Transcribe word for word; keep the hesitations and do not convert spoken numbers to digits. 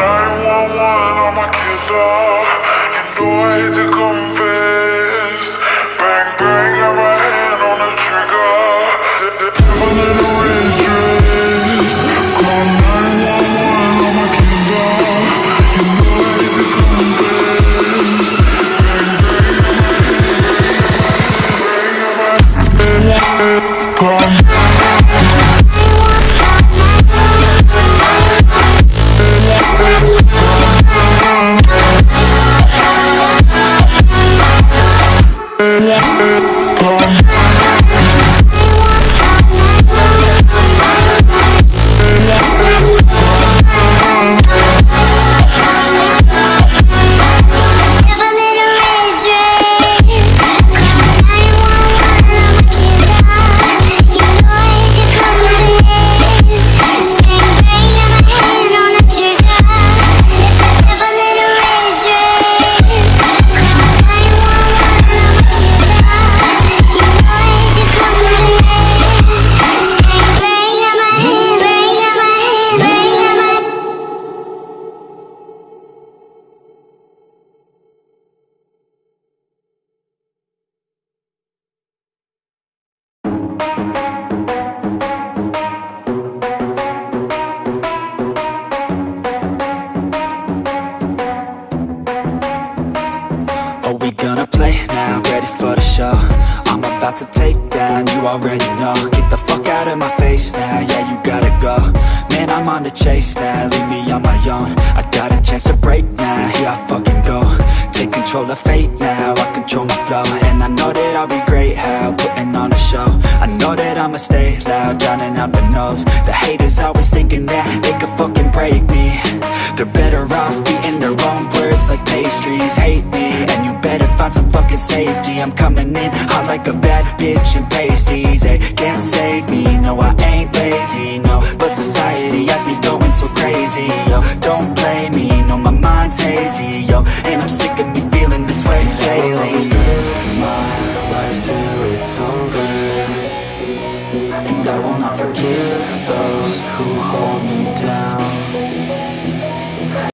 nine one one on my killer. You know I hate to confess. Bang bang, got my hand on the trigger. The devil in a red dress. Call nine one one on my killer. You know I hate to confess. Bang bang, got my hand, bang got my hand, bang got my hand. To take down, you already know. Get the fuck out of my face now, yeah, you gotta go. Man, I'm on the chase now, leave me on my own. I got a chance to break now, here I fucking go. Take control of fate now, I control my flow. And I know that I'll be great, how, putting on a show. I know that I'ma stay loud, drowning out the noise. The haters always thinking that they could fucking break me. They're better off eating their own words like pastries. Hate me, and you better find some fucking safety. I'm coming in hot like a bad bitch and pasties. They can't save me, no I ain't lazy, no. But society has me going so crazy, yo. Don't blame me, no my mind's hazy, yo. And I'm sick